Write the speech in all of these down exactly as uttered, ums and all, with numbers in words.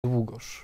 Długosz.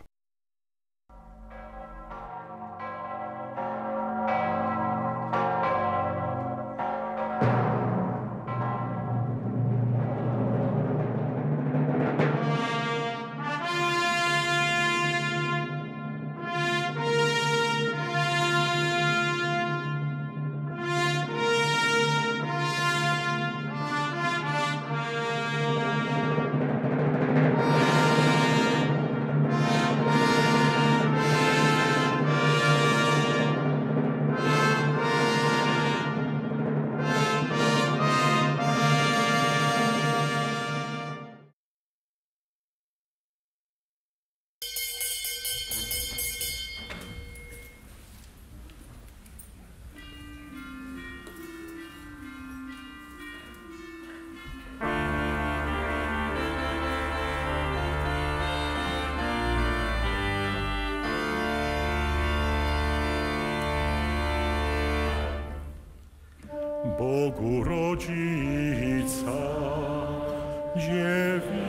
Bogu rodzica, dziewica,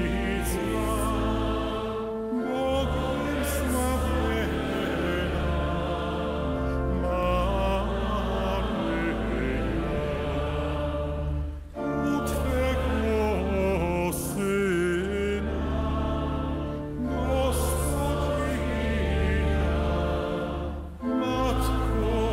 Bogiem sławiona Maryja, u Twego Syna, Gospodzina, Matko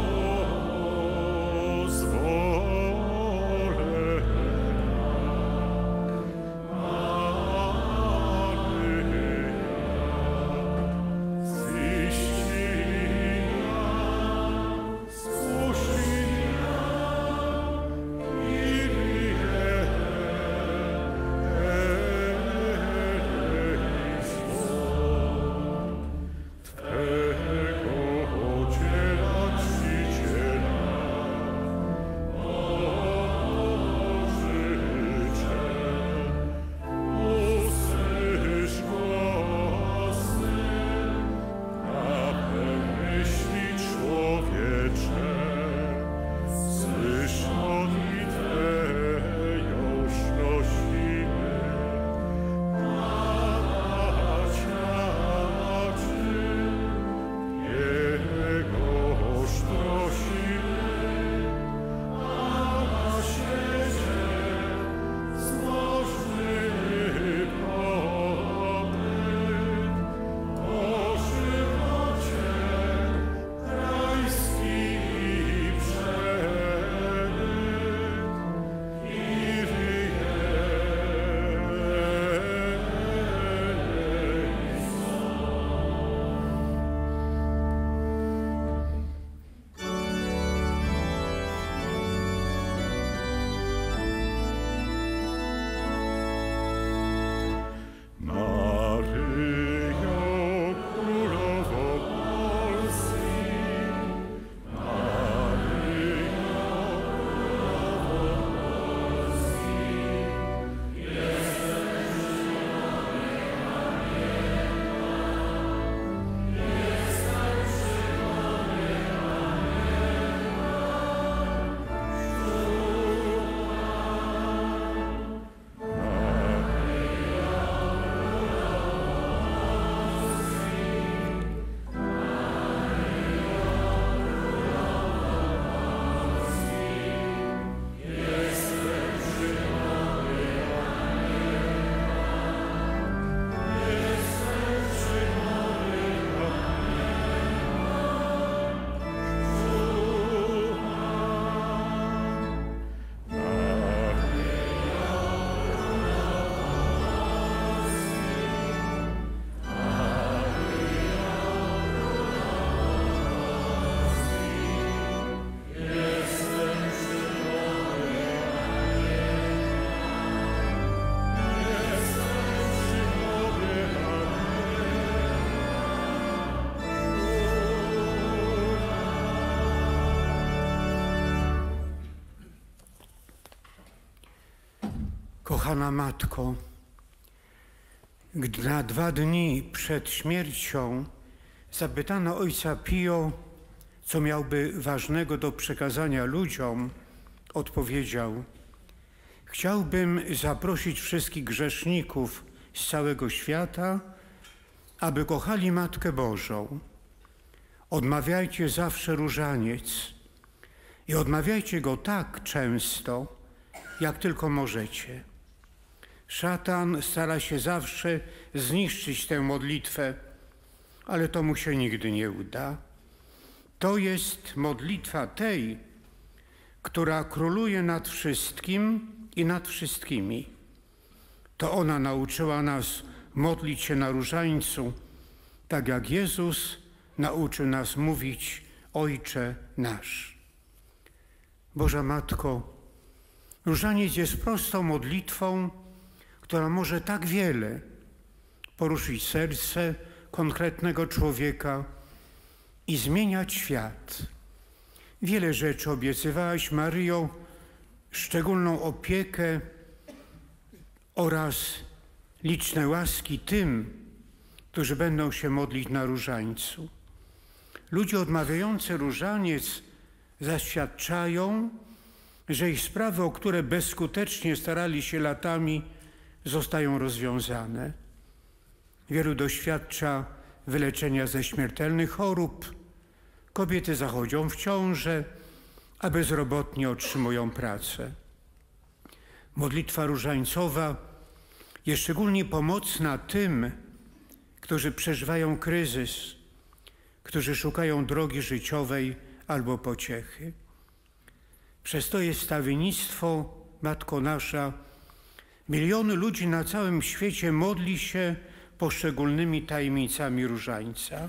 Kochana Matko, gdy na dwa dni przed śmiercią zapytano ojca Pio, co miałby ważnego do przekazania ludziom, odpowiedział: chciałbym zaprosić wszystkich grzeszników z całego świata aby kochali Matkę Bożą. Odmawiajcie zawsze różaniec i odmawiajcie go tak często, jak tylko możecie. Szatan stara się zawsze zniszczyć tę modlitwę, ale to mu się nigdy nie uda. To jest modlitwa tej, która króluje nad wszystkim i nad wszystkimi. To ona nauczyła nas modlić się na różańcu, tak jak Jezus nauczył nas mówić: Ojcze nasz. Boża Matko, różaniec jest prostą modlitwą, która może tak wiele poruszyć serce konkretnego człowieka i zmieniać świat. Wiele rzeczy obiecywałaś, Maryjo, szczególną opiekę oraz liczne łaski tym, którzy będą się modlić na różańcu. Ludzie odmawiający różaniec zaświadczają, że ich sprawy, o które bezskutecznie starali się latami, zostają rozwiązane. Wielu doświadcza wyleczenia ze śmiertelnych chorób. Kobiety zachodzą w ciążę, a bezrobotni otrzymują pracę. Modlitwa różańcowa jest szczególnie pomocna tym, którzy przeżywają kryzys, którzy szukają drogi życiowej albo pociechy. Przez to jest wstawiennictwo, Matko nasza, miliony ludzi na całym świecie modli się poszczególnymi tajemnicami różańca.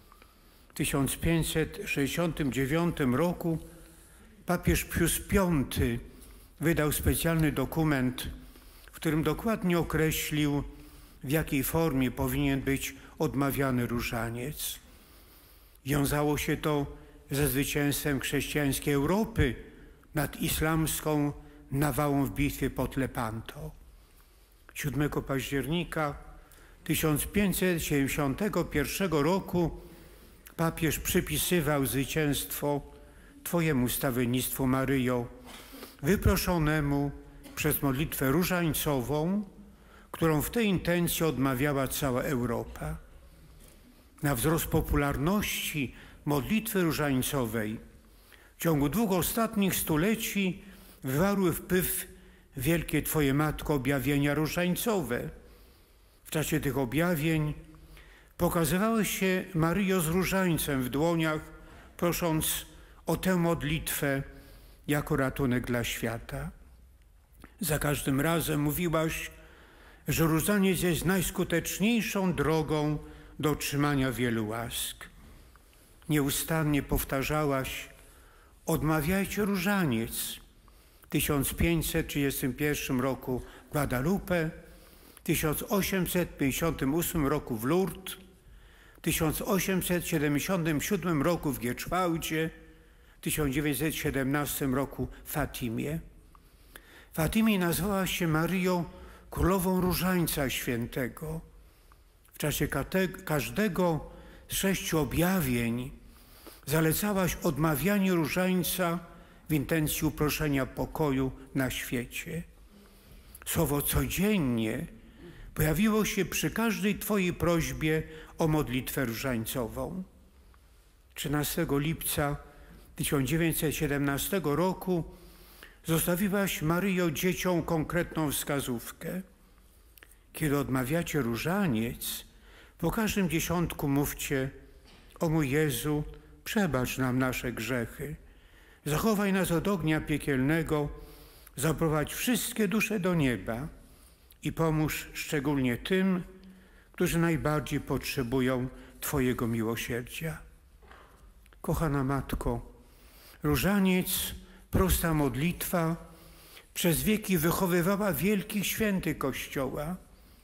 W tysiąc pięćset sześćdziesiątym dziewiątym roku papież Pius Piąty wydał specjalny dokument, w którym dokładnie określił, w jakiej formie powinien być odmawiany różaniec. Wiązało się to ze zwycięstwem chrześcijańskiej Europy nad islamską nawałą w bitwie pod Lepanto. siódmego października tysiąc pięćset siedemdziesiątego pierwszego roku papież przypisywał zwycięstwo Twojemu wstawiennictwu, Maryjo, wyproszonemu przez modlitwę różańcową, którą w tej intencji odmawiała cała Europa. Na wzrost popularności modlitwy różańcowej w ciągu dwóch ostatnich stuleci wywarły wpływ wielkie Twoje, Matko, objawienia różańcowe. W czasie tych objawień pokazywałeś się, Maryjo, z różańcem w dłoniach, prosząc o tę modlitwę jako ratunek dla świata. Za każdym razem mówiłaś, że różaniec jest najskuteczniejszą drogą do otrzymania wielu łask. Nieustannie powtarzałaś: odmawiajcie różaniec. W tysiąc pięćset trzydziestym pierwszym roku w Guadalupe, w tysiąc osiemset pięćdziesiątym ósmym roku w Lourdes, w tysiąc osiemset siedemdziesiątym siódmym roku w Gieczwałdzie, w tysiąc dziewięćset siedemnastym roku w Fatimie. W Fatimie nazwałaś się, Maryjo, królową różańca świętego. W czasie każdego z sześciu objawień zalecałaś odmawianie różańca w intencji uproszenia pokoju na świecie. Słowo codziennie pojawiło się przy każdej Twojej prośbie o modlitwę różańcową. trzynastego lipca tysiąc dziewięćset siedemnastego roku zostawiłaś, Maryjo, dzieciom konkretną wskazówkę. Kiedy odmawiacie różaniec, po każdym dziesiątku mówcie: o mój Jezu, przebacz nam nasze grzechy, zachowaj nas od ognia piekielnego, zaprowadź wszystkie dusze do nieba i pomóż szczególnie tym, którzy najbardziej potrzebują Twojego miłosierdzia. Kochana Matko, różaniec, prosta modlitwa, przez wieki wychowywała wielkich świętych Kościoła.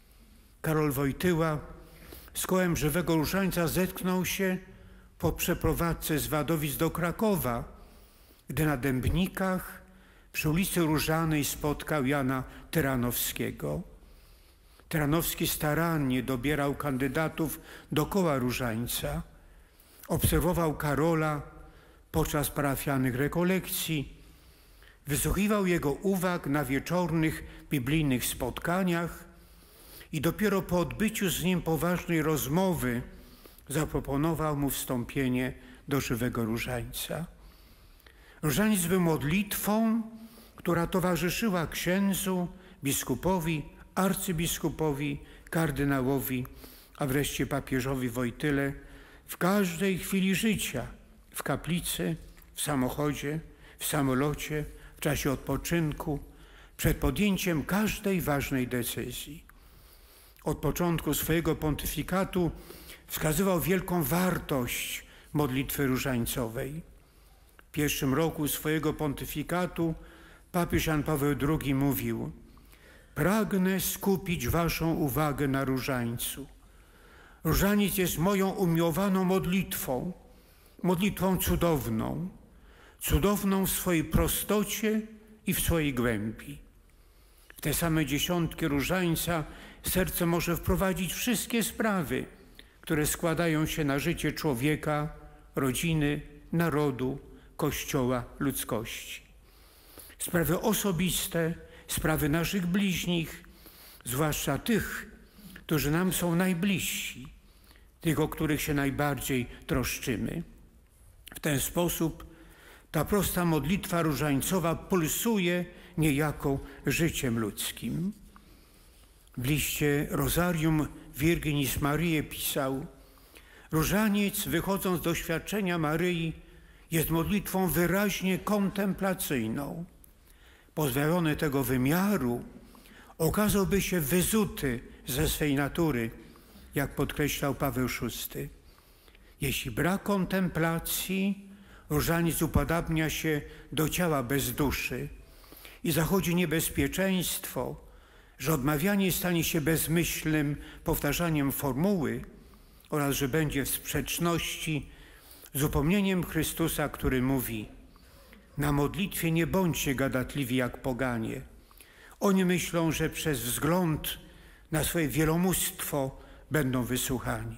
Karol Wojtyła z kołem żywego różańca zetknął się po przeprowadzce z Wadowic do Krakowa, gdy na Dębnikach przy ulicy Różanej spotkał Jana Tyranowskiego. Tyranowski starannie dobierał kandydatów do koła różańca. Obserwował Karola podczas parafialnych rekolekcji, wysłuchiwał jego uwag na wieczornych biblijnych spotkaniach i dopiero po odbyciu z nim poważnej rozmowy zaproponował mu wstąpienie do żywego różańca. Różaniec był modlitwą, która towarzyszyła księdzu, biskupowi, arcybiskupowi, kardynałowi, a wreszcie papieżowi Wojtyle w każdej chwili życia, w kaplicy, w samochodzie, w samolocie, w czasie odpoczynku, przed podjęciem każdej ważnej decyzji. Od początku swojego pontyfikatu wskazywał wielką wartość modlitwy różańcowej. W pierwszym roku swojego pontyfikatu papież Jan Paweł drugi mówił: pragnę skupić waszą uwagę na różańcu. Różaniec jest moją umiłowaną modlitwą, modlitwą cudowną, cudowną w swojej prostocie i w swojej głębi. W te same dziesiątki różańca serce może wprowadzić wszystkie sprawy, które składają się na życie człowieka, rodziny, narodu, Kościoła, ludzkości. Sprawy osobiste, sprawy naszych bliźnich, zwłaszcza tych, którzy nam są najbliżsi, tych, o których się najbardziej troszczymy. W ten sposób ta prosta modlitwa różańcowa pulsuje niejako życiem ludzkim. W liście Rosarium Virginis Mariae pisał: różaniec, wychodząc z doświadczenia Maryi, jest modlitwą wyraźnie kontemplacyjną. Pozbawiony tego wymiaru, okazałby się wyzuty ze swej natury, jak podkreślał Paweł szósty. Jeśli brak kontemplacji, różaniec upodabnia się do ciała bez duszy i zachodzi niebezpieczeństwo, że odmawianie stanie się bezmyślnym powtarzaniem formuły oraz że będzie w sprzeczności z upomnieniem Chrystusa, który mówi: na modlitwie nie bądźcie gadatliwi jak poganie. Oni myślą, że przez wzgląd na swoje wielomóstwo będą wysłuchani.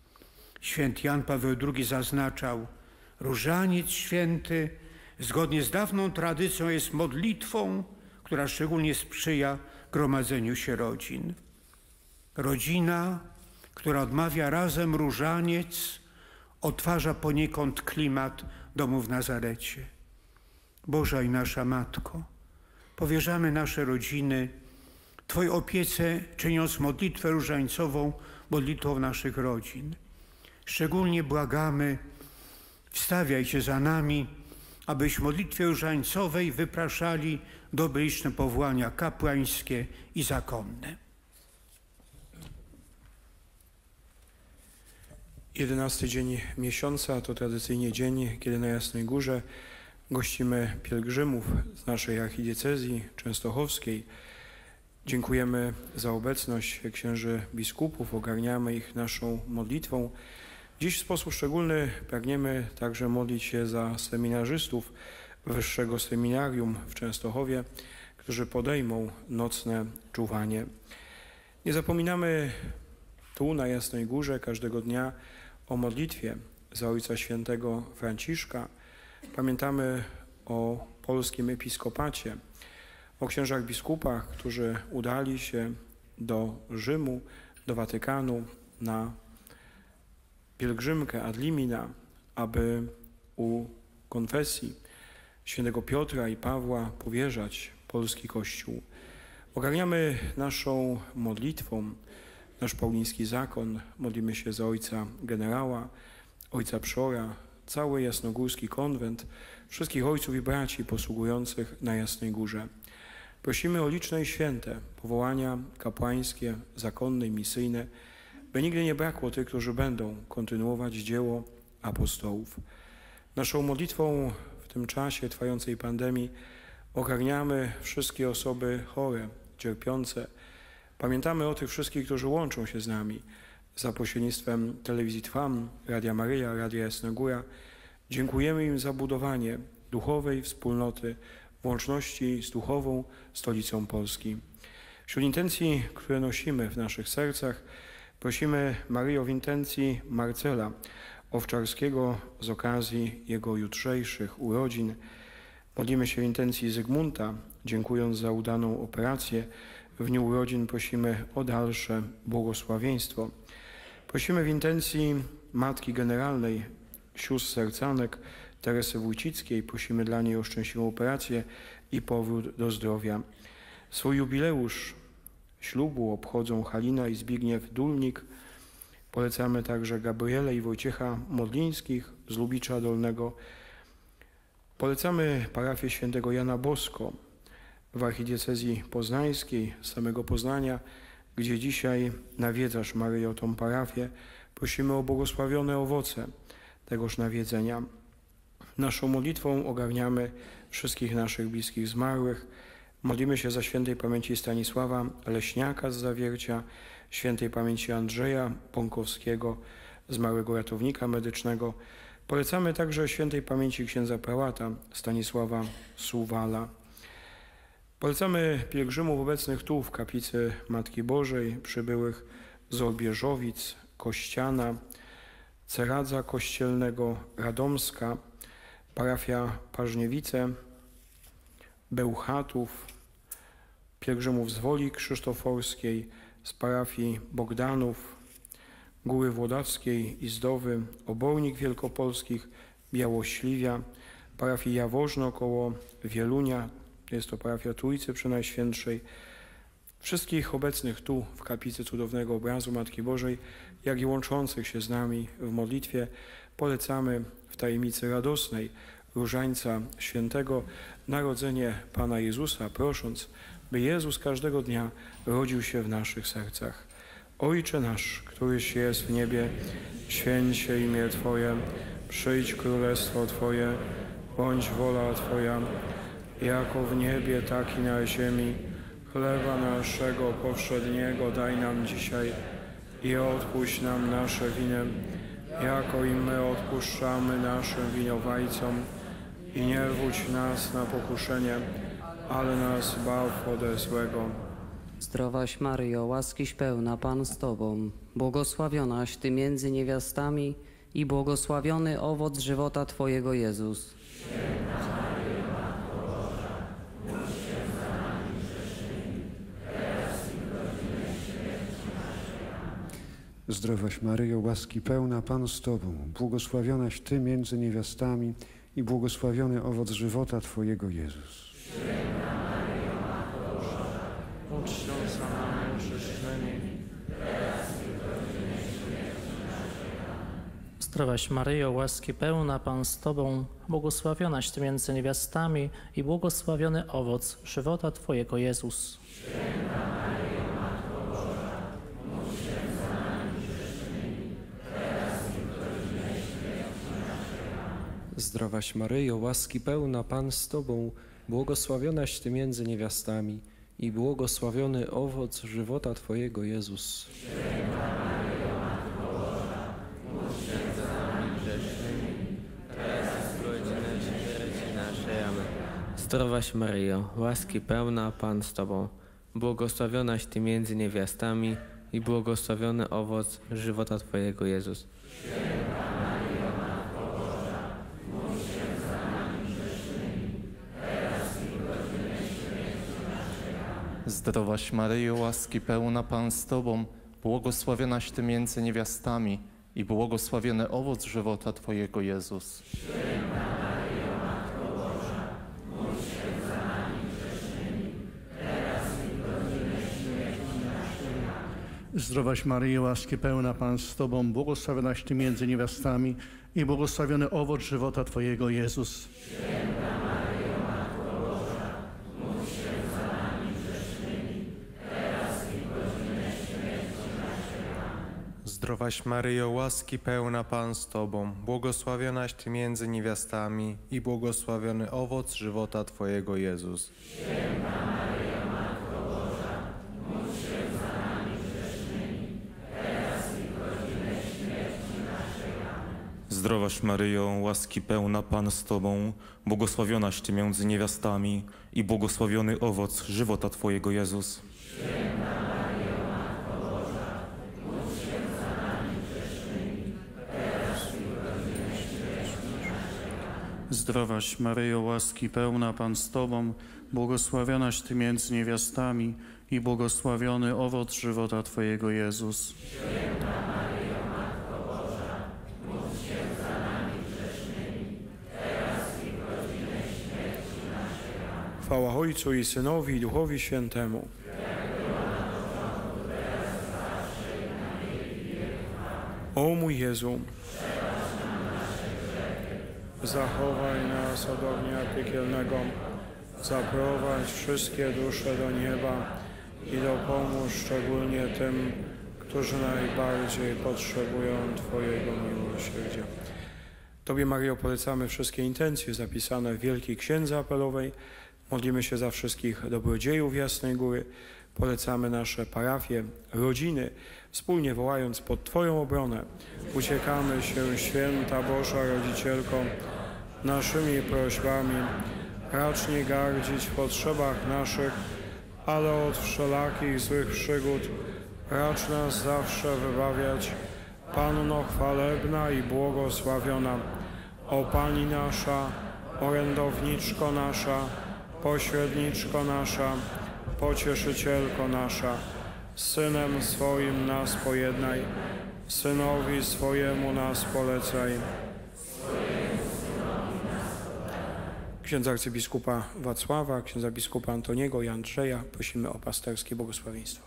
Święty Jan Paweł drugi zaznaczał: różaniec święty zgodnie z dawną tradycją jest modlitwą, która szczególnie sprzyja gromadzeniu się rodzin. Rodzina, która odmawia razem różaniec, odtwarza poniekąd klimat domu w Nazarecie. Boża i nasza Matko, powierzamy nasze rodziny Twojej opiece, czyniąc modlitwę różańcową modlitwą naszych rodzin. Szczególnie błagamy, wstawiaj się za nami, abyś w modlitwie różańcowej wypraszali dobre liczne powołania kapłańskie i zakonne. Jedenasty dzień miesiąca to tradycyjnie dzień, kiedy na Jasnej Górze gościmy pielgrzymów z naszej archidiecezji częstochowskiej. Dziękujemy za obecność księży biskupów, ogarniamy ich naszą modlitwą. Dziś w sposób szczególny pragniemy także modlić się za seminarzystów Wyższego Seminarium w Częstochowie, którzy podejmą nocne czuwanie. Nie zapominamy tu na Jasnej Górze każdego dnia o modlitwie za Ojca Świętego Franciszka. Pamiętamy o polskim episkopacie, o księżach biskupach, którzy udali się do Rzymu, do Watykanu na pielgrzymkę ad limina, aby u konfesji świętego Piotra i Pawła powierzać polski Kościół. Ogarniamy naszą modlitwą nasz pauliński zakon, modlimy się za ojca generała, ojca przora, cały jasnogórski konwent, wszystkich ojców i braci posługujących na Jasnej Górze. Prosimy o liczne i święte powołania kapłańskie, zakonne i misyjne, by nigdy nie brakło tych, którzy będą kontynuować dzieło apostołów. Naszą modlitwą w tym czasie trwającej pandemii ogarniamy wszystkie osoby chore, cierpiące. Pamiętamy o tych wszystkich, którzy łączą się z nami za pośrednictwem telewizji Trwam, Radia Maryja, Radia Jasna Góra. Dziękujemy im za budowanie duchowej wspólnoty w łączności z duchową stolicą Polski. Wśród intencji, które nosimy w naszych sercach, prosimy Maryjo w intencji Marcela Owczarskiego z okazji jego jutrzejszych urodzin. Modlimy się w intencji Zygmunta, dziękując za udaną operację W dniu urodzin prosimy o dalsze błogosławieństwo. Prosimy w intencji Matki Generalnej Sióstr Sercanek Teresy Wójcickiej, prosimy dla niej o szczęśliwą operację i powrót do zdrowia. Swój jubileusz ślubu obchodzą Halina i Zbigniew Dulnik. Polecamy także Gabrielę i Wojciecha Modlińskich z Lubicza Dolnego. Polecamy parafię świętego Jana Bosko w archidiecezji poznańskiej, z samego Poznania, gdzie dzisiaj nawiedzasz, Maryjo, tą parafię. Prosimy o błogosławione owoce tegoż nawiedzenia. Naszą modlitwą ogarniamy wszystkich naszych bliskich zmarłych. Modlimy się za świętej pamięci Stanisława Leśniaka z Zawiercia, świętej pamięci Andrzeja Pąkowskiego, zmarłego ratownika medycznego. Polecamy także świętej pamięci księdza prałata Stanisława Suwala. Polecamy pielgrzymów obecnych tu w kaplicy Matki Bożej, przybyłych z Olbierzowic, Kościana, Ceradza Kościelnego, Radomska, parafia Parzniewice, Bełchatów, pielgrzymów z Woli Krzysztoforskiej, z parafii Bogdanów, Góry Włodawskiej, Izdowy, Obornik Wielkopolskich, Białośliwia, parafii Jaworzno koło Wielunia, jest to parafia Trójcy Przenajświętszej. Wszystkich obecnych tu w kaplicy cudownego obrazu Matki Bożej, jak i łączących się z nami w modlitwie, polecamy w tajemnicy radosnej Różańca Świętego narodzenie Pana Jezusa, prosząc, by Jezus każdego dnia rodził się w naszych sercach. Ojcze nasz, któryś jest w niebie, święć się imię Twoje, przyjdź królestwo Twoje, bądź wola Twoja, jako w niebie, tak i na ziemi. Chleba naszego powszedniego daj nam dzisiaj i odpuść nam nasze winy, jako i my odpuszczamy naszym winowajcom. I nie wódź nas na pokuszenie, ale nas zbaw ode złego. Zdrowaś Maryjo, łaskiś pełna, Pan z Tobą, błogosławionaś Ty między niewiastami i błogosławiony owoc żywota Twojego Jezus. Zdrowaś Maryjo, łaski pełna, Pan z Tobą, błogosławionaś Ty między niewiastami i błogosławiony owoc żywota Twojego Jezus. Święta Maryjo, Matko Boża, módl się za nami grzesznymi, teraz i w godzinę śmierci naszej. Amen. Zdrowaś Maryjo, łaski pełna, Pan z Tobą, błogosławionaś Ty między niewiastami i błogosławiony owoc żywota Twojego Jezus. Święta Maryjo, Matko Boża, módl się za nami grzesznymi, teraz i w godzinę śmierci naszej. Amen. Zdrowaś Maryjo, łaski pełna, Pan z Tobą, błogosławionaś Ty między niewiastami i błogosławiony owoc żywota Twojego Jezus. Święta Maryjo, Matko Boża, módl się za nami grzesznymi, teraz i w godzinę śmierci naszej. Amen. Zdrowaś Maryjo, łaski pełna, Pan z Tobą, błogosławionaś Ty między niewiastami i błogosławiony owoc żywota Twojego Jezus. Święta Maryjo, Matko Boża, módl się za nami grzesznymi, teraz i w godzinę śmierci naszej. Amen. Zdrowaś Maryjo, łaski pełna, Pan z Tobą, błogosławionaś Ty między niewiastami i błogosławiony owoc żywota Twojego Jezus. Święta Maryjo, Matko Boża, módl się za nami grzesznymi, teraz i w godzinę śmierci naszej. Amen. Zdrowaś Maryjo, łaski pełna, Pan z Tobą, błogosławionaś Ty między niewiastami i błogosławiony owoc żywota Twojego Jezus. Święta Maryjo, Matko Boża, módl się za nami grzesznymi, teraz i w godzinę śmierci naszej. Amen. Zdrowaś Maryjo, łaski pełna, Pan z Tobą, błogosławionaś Ty między niewiastami i błogosławiony owoc żywota Twojego Jezus. Święta Maryjo, Matko Boża, módl się za nami grzesznymi, teraz i w godzinę śmierci naszej. Amen. Zdrowaś Maryjo, łaski pełna, Pan z Tobą, błogosławionaś Ty między niewiastami i błogosławiony owoc żywota Twojego Jezus. Święta Maryjo, Matko Boża, módl się za nami grzesznymi, teraz i w godzinę śmierci naszej. Amen. Zdrowaś Maryjo, łaski pełna, Pan z Tobą, błogosławionaś Ty między niewiastami i błogosławiony owoc żywota Twojego Jezus. Chwała Ojcu i Synowi i Duchowi Świętemu. O mój Jezu, zachowaj nas od ognia piekielnego, zaprowadź wszystkie dusze do nieba i dopomóż szczególnie tym, którzy najbardziej potrzebują Twojego miłosierdzia. Tobie, Maryjo, polecamy wszystkie intencje zapisane w Wielkiej Księdze Apelowej. Modlimy się za wszystkich dobrodziejów Jasnej Góry. Polecamy nasze parafie, rodziny, wspólnie wołając pod Twoją obronę. Uciekamy się, Święta Boża Rodzicielko, naszymi prośbami. Racz nie gardzić w potrzebach naszych, ale od wszelakich złych przygód racz nas zawsze wybawiać. Panno chwalebna i błogosławiona, o Pani nasza, orędowniczko nasza, pośredniczko nasza, pocieszycielko nasza, z Synem swoim nas pojednaj, Synowi swojemu nas polecaj. Księdza arcybiskupa Wacława, księdza biskupa Antoniego i Andrzeja prosimy o pasterskie błogosławieństwo.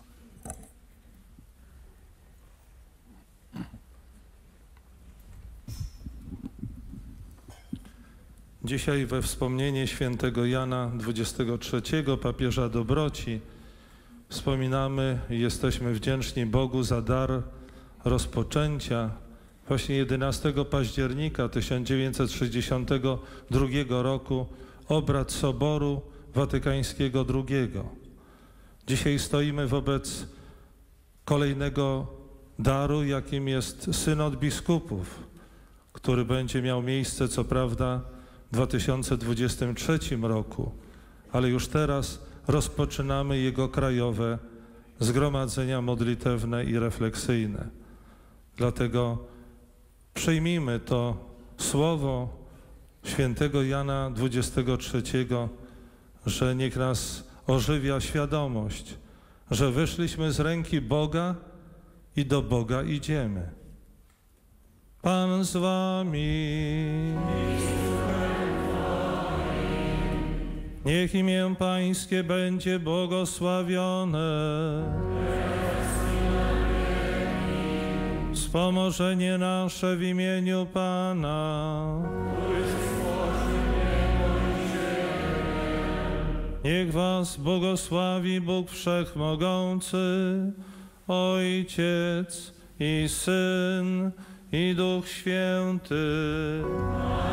Dzisiaj we wspomnienie świętego Jana dwudziestego trzeciego, papieża dobroci, wspominamy i jesteśmy wdzięczni Bogu za dar rozpoczęcia właśnie jedenastego października tysiąc dziewięćset sześćdziesiątego drugiego roku obrad Soboru Watykańskiego drugiego. Dzisiaj stoimy wobec kolejnego daru, jakim jest synod biskupów, który będzie miał miejsce, co prawda, w dwa tysiące dwudziestym trzecim roku, ale już teraz rozpoczynamy jego krajowe zgromadzenia modlitewne i refleksyjne. Dlatego przyjmijmy to słowo świętego Jana dwudziestego trzeciego, że niech nas ożywia świadomość, że wyszliśmy z ręki Boga i do Boga idziemy. Pan z wami. Niech imię Pańskie będzie błogosławione. Wspomożenie nasze w imieniu Pana. Niech was błogosławi Bóg Wszechmogący, Ojciec i Syn i Duch Święty.